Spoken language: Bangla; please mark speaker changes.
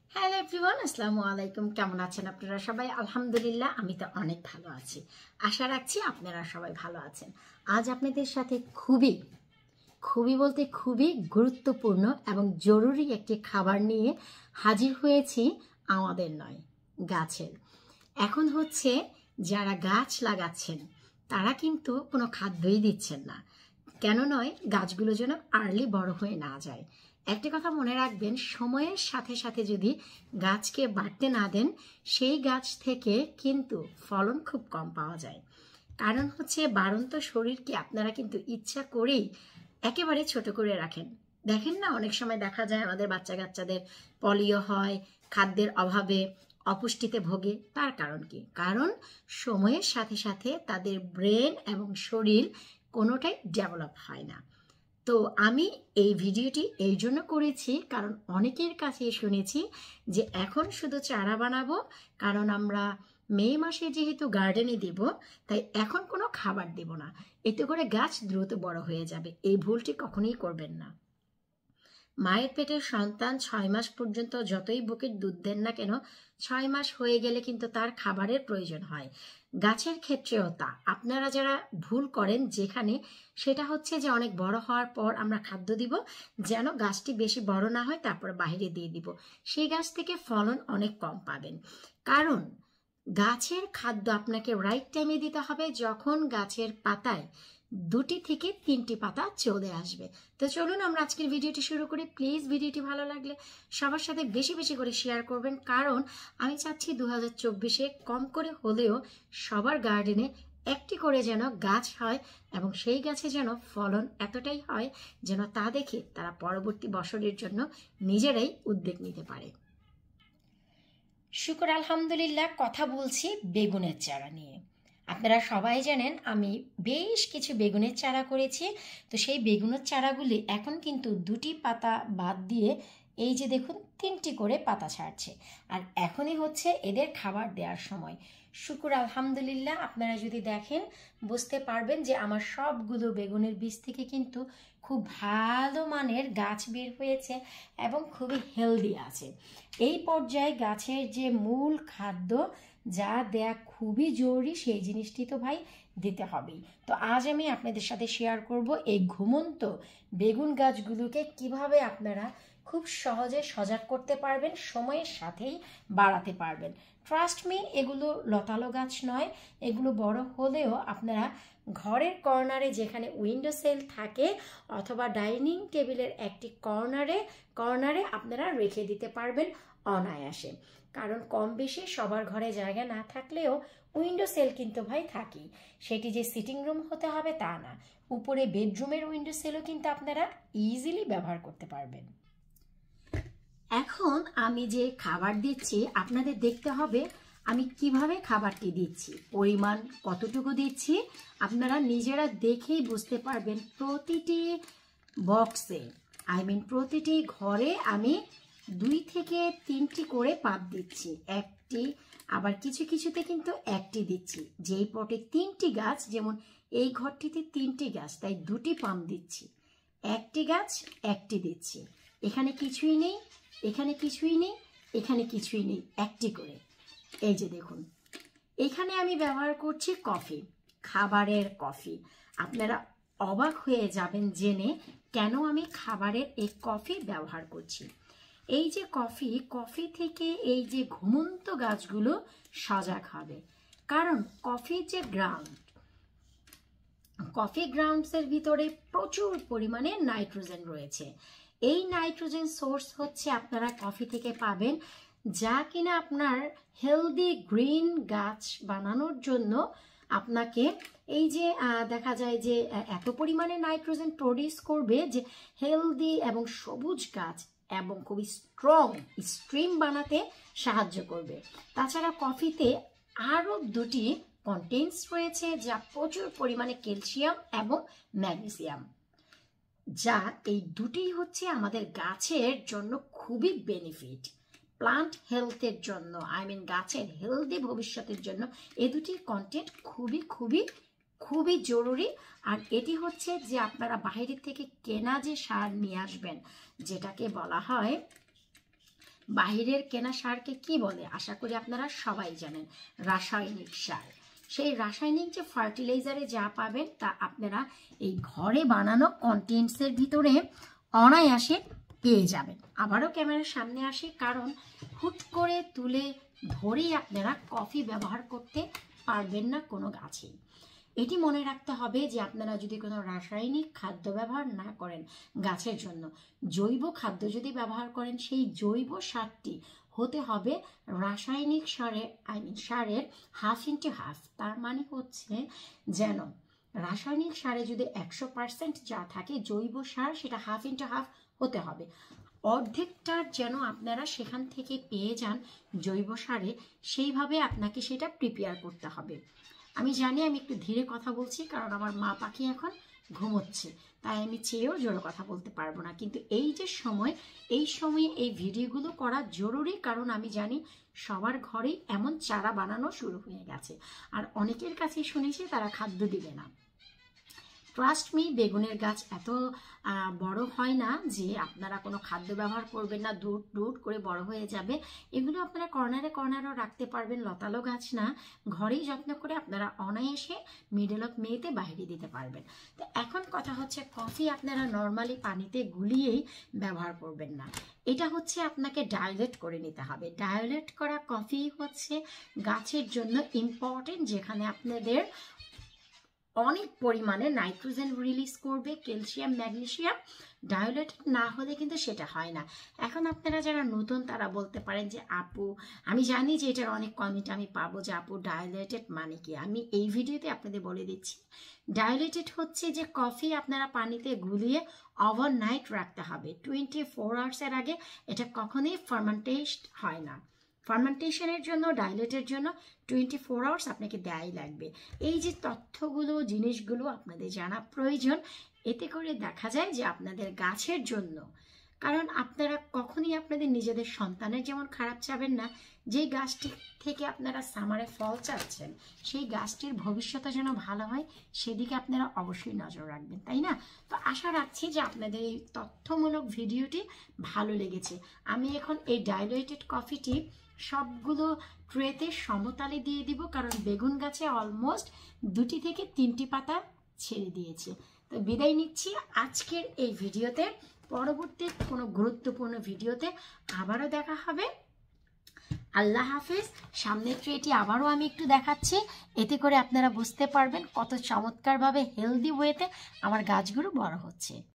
Speaker 1: হ্যালো এভরিওয়ান, আসসালামু আলাইকুম। কেমন আছেন আপনারা সবাই? আলহামদুলিল্লাহ, আমি তো অনেক ভালো আছি। আশা রাখছি আপনারা সবাই ভালো আছেন। আজ আপনাদের সাথে খুবই গুরুত্বপূর্ণ এবং জরুরি একটি খাবার নিয়ে হাজির হয়েছি। আমাদের নয়, গাছের। এখন হচ্ছে যারা গাছ লাগাচ্ছেন তারা কিন্তু কোনো খাদ্যই দিচ্ছেন না। কেন নয়, গাছগুলো যেন আর্লি বড় হয়ে না যায়। একটা কথা মনে রাখবেন, সময়ের সাথে সাথে যদি গাছকে বাড়তে না দেন, সেই গাছ থেকে কিন্তু ফলন খুব কম পাওয়া যায়। কারণ হচ্ছে বাড়ন্ত শরীরকে আপনারা কিন্তু ইচ্ছা করেই একেবারে ছোট করে রাখেন। দেখেন না, অনেক সময় দেখা যায় আমাদের বাচ্চা কাচ্চাদের পলিও হয়, খাদ্যের অভাবে অপুষ্টিতে ভোগে। তার কারণ কি? কারণ সময়ের সাথে সাথে তাদের ব্রেন এবং শরীর কোনোটাই ডেভেলপ হয় না। তো আমি এই ভিডিওটি এই জন্য করেছি, কারণ অনেকের কাছে শুনেছি যে এখন শুধু চারা বানাবো, কারণ আমরা মে মাসে যেহেতু গার্ডেনে দেব, তাই এখন কোনো খাবার দেব না, এতে করে গাছ দ্রুত বড় হয়ে যাবে। এই ভুলটি কখনোই করবেন না। মায়ের পেটের সন্তান 6 মাস পর্যন্ত যতই বুকের দুধ দেন না কেন, 6 মাস হয়ে গেলে কিন্তু তার খাবারের প্রয়োজন হয়। গাছের ক্ষেত্রেও তা। আপনারা যারা ভুল করেন যেখানে, সেটা হচ্ছে যে অনেক বড় হওয়ার পর আমরা খাদ্য দিব, যেন গাছটি বেশি বড় না হয়, তারপর বাইরে দিয়ে দিব। সেই গাছ থেকে ফলন অনেক কম পাবেন। কারণ গাছের খাদ্য আপনাকে রাইট টাইমে দিতে হবে, যখন গাছের পাতায় 2টি থেকে 3টি পাতা চলে আসবে। তো চলুন আমরা আজকের ভিডিওটি শুরু করি। প্লিজ ভিডিওটি ভালো লাগলে সবার সাথে বেশি বেশি করে শেয়ার করবেন, কারণ আমি চাচ্ছি 2024-এ কম করে হলেও সবার গার্ডেনে একটি করে যেন গাছ হয়, এবং সেই গাছে যেন ফলন এতটাই হয় যেন তা দেখে তারা পরবর্তী বছরের জন্য নিজেরাই উদ্যোগ নিতে পারে। শুকর আলহামদুলিল্লাহ, কথা বলছি বেগুনের চারা নিয়ে। আপনারা সবাই জানেন আমি বেশ কিছু বেগুনের চারা করেছি। তো সেই বেগুনের চারাগুলি এখন কিন্তু 2টি পাতা বাদ দিয়ে এই যে দেখুন 3টি করে পাতা ছাড়ছে, আর এখনই হচ্ছে এদের খাবার দেওয়ার সময়। শুকর আলহামদুলিল্লাহ, আপনারা যদি দেখেন বুঝতে পারবেন যে আমার সবগুলো বেগুনের বীজ থেকে কিন্তু খুব ভালো মানের গাছ বের হয়েছে এবং খুবই হেলদি আছে। এই পর্যায়ে গাছের যে মূল খাদ্য যা দেয়া খুবই জরুরি, সেই জিনিসটি তো ভাই দিতে হবেই। তো আজ আমি আপনাদের সাথে শেয়ার করব এই ঘুমন্ত বেগুন গাছগুলোকে কিভাবে আপনারা খুব সহজে সজাগ করতে পারবেন, সময়ের সাথেই বাড়াতে পারবেন। ট্রাস্ট মি, এগুলো লতালো গাছ নয়। এগুলো বড় হলেও আপনারা ঘরের কর্নারে, যেখানে উইন্ডো সেল থাকে অথবা ডাইনিং টেবিলের একটি কর্নারে আপনারা রেখে দিতে পারবেন অনায়াসে। কারণ কম বেশি সবার ঘরে জায়গা না থাকলেও উইন্ডো সেল কিন্তু ভাই থাকি। সেটি যে সিটিং রুম হতে হবে তা না, উপরে বেডরুমের উইন্ডো সেলও কিন্তু আপনারা ইজিলি ব্যবহার করতে পারবেন। এখন আমি যে খাবার দিচ্ছি আপনাদের দেখতে হবে আমি কিভাবে খাবারটি দিচ্ছি, পরিমাণ কতটুকু দিচ্ছি আপনারা নিজেরা দেখেই বুঝতে পারবেন। প্রতিটি বক্সে, প্রতিটি ঘরে আমি 2 থেকে 3টি করে পাত দিচ্ছি। একটি, আবার কিছু কিছুতে কিন্তু একটি দিচ্ছি। যেই পটে 3টি গাছ, যেমন এই ঘরটিতে 3টি গাছ, তাই 2টি পাম্প দিচ্ছি। একটি গাছ একটি দিচ্ছি। এখানে কিছুই নেই, এখানে কিছুই নেই, এখানে কিছুই নেই, একটি করে। এই যে দেখুন, এখানে আমি ব্যবহার করছি কফি, খাবারের কফি। আপনারা অবাক হয়ে যাবেন জেনে কেন আমি খাবারের এই কফি ব্যবহার করছি। এই যে কফি থেকে এই যে ঘুমন্ত গাছগুলো সজাগ হবে। কারণ কফির যে কফি গ্রাউন্ডসের ভিতরে প্রচুর পরিমাণে নাইট্রোজেন রয়েছে। এই নাইট্রোজেন সোর্স হচ্ছে আপনারা কফি থেকে পাবেন, যা কিনা আপনার হেলদি গ্রিন গাছ বানানোর জন্য আপনাকে এই যে দেখা যায় যে এত পরিমাণে নাইট্রোজেন প্রডিউস করবে যে হেলদি এবং সবুজ গাছ এবং খুবই স্ট্রং স্ট্রিম বানাতে সাহায্য করবে। তাছাড়া কফিতে আরও 2টি কন্টেন্টস রয়েছে, যা প্রচুর পরিমাণে ক্যালসিয়াম এবং ম্যাগনেসিয়াম, যা এই 2টি হচ্ছে আমাদের গাছের জন্য খুবই বেনিফিট। প্লান্ট হেলথের জন্য, গাছের হেলদি ভবিষ্যতের জন্য এই 2টি কন্টেন্ট খুবই খুবই খুবই জরুরি। আর এটি হচ্ছে যে আপনারা বাইরে থেকে কেনা যে সার নিয়ে আসবেন, যেটাকে বলা হয় বাহিরের কেনা সারকে কি বলে আশা করি আপনারা সবাই জানেন, রাসায়নিক সার। সেই রাসায়নিক যে ফার্টিলাইজারে যা পাবেন তা আপনারা এই ঘরে বানানো কন্টেন্টসের ভিতরে অনায়াসে পেয়ে যাবেন। আবারও ক্যামেরার সামনে আসি, কারণ হুট করে তুলে ধরেই আপনারা কফি ব্যবহার করতে পারবেন না কোনো গাছেই। এটি মনে রাখতে হবে যে আপনারা যদি কোনো রাসায়নিক খাদ্য ব্যবহার না করেন গাছের জন্য, জৈব খাদ্য যদি ব্যবহার করেন, সেই জৈব সারটি হতে হবে রাসায়নিক সারের 1/2 তার মানে হচ্ছে যেন রাসায়নিক সারে যদি 100% যা থাকে, জৈব সার সেটা 1/2 হতে হবে। অর্ধেকটার যেন আপনারা সেখান থেকে পেয়ে যান জৈব সারে, সেইভাবে আপনাকে সেটা প্রিপেয়ার করতে হবে। আমি জানি আমি একটু ধীরে কথা বলছি, কারণ আমার মা পাখি এখন ঘুমোচ্ছে, তাই আমি চেয়েও জোরে কথা বলতে পারবো না। কিন্তু এই যে এই সময়ে এই ভিডিওগুলো করা জরুরি, কারণ আমি জানি সবার ঘরেই এমন চারা বানানো শুরু হয়ে গেছে, আর অনেকের কাছেই শুনেছি তারা খাদ্য দিবে না। ট্রাস্ট মি, বেগুনের গাছ এত বড় হয় না যে আপনারা কোনো খাদ্য ব্যবহার করবেন না, দূর করে বড় হয়ে যাবে। এগুলো আপনারা কর্নারেও রাখতে পারবেন, লতালো গাছ না, ঘরেই যত্ন করে আপনারা অনায়াসে মিডল অফ মেতে বাইরে দিতে পারবেন। তো এখন কথা হচ্ছে, কফি আপনারা নর্মালি পানিতে গুলিয়েই ব্যবহার করবেন না, এটা হচ্ছে আপনাকে ডাইলেট করে নিতে হবে। ডাইলেট করা কফি হচ্ছে গাছের জন্য ইম্পর্টেন্ট, যেখানে আপনাদের অনেক পরিমাণে নাইট্রোজেন রিলিজ করবে, ক্যালসিয়াম, ম্যাগনেসিয়াম। ডাইলেটেড না হলে কিন্তু সেটা হয় না। এখন আপনারা যারা নতুন তারা বলতে পারেন যে আপু, আমি জানি যে এটার অনেক কমেন্ট আমি পাবো যে আপু ডাইলেটেড মানে কি। আমি এই ভিডিওতে আপনাদের বলে দিচ্ছি, ডাইলেটেড হচ্ছে যে কফি আপনারা পানিতে গুলিয়ে ওভারনাইট রাখতে হবে, 24 আওয়ার্সের আগে এটা কখনোই ফার্মেন্টেশন হয় না। ফার্মেন্টেশনের জন্য, ডাইলেটের জন্য 24 আওয়ার্স আপনাকে দেয়াই লাগবে। এই যে তথ্যগুলো, জিনিসগুলো আপনাদের জানা প্রয়োজন, এতে করে দেখা যায় যে আপনাদের গাছের জন্য, কারণ আপনারা কখনই আপনাদের নিজেদের সন্তানের যেমন খারাপ চাবেন না, যেই গাছটি থেকে আপনারা সামারে ফল চাচ্ছেন সেই গাছটির ভবিষ্যৎ যেন ভালো হয়, সেদিকে আপনারা অবশ্যই নজর রাখবেন, তাই না? তো আশা রাখছি যে আপনাদের এই তথ্যমূলক ভিডিওটি ভালো লেগেছে। আমি এখন এই ডাইলুটেড কফিটি সবগুলো ট্রেতে সমতালে দিয়ে দিব, কারণ বেগুন গাছে অলমোস্ট 2 থেকে 3টি পাতা ছেড়ে দিয়েছে। তো বিদায় নিচ্ছি আজকের এই ভিডিওতে। পরবর্তী কোনো গুরুত্বপূর্ণ ভিডিওতে আবারও দেখা হবে। আল্লাহ হাফেজ। সামনের ট্রেটি আবারও আমি একটু দেখাচ্ছি, এতে করে আপনারা বুঝতে পারবেন কত চমৎকারভাবে হেলদি ওয়েতে আমার গাছগুলো বড় হচ্ছে।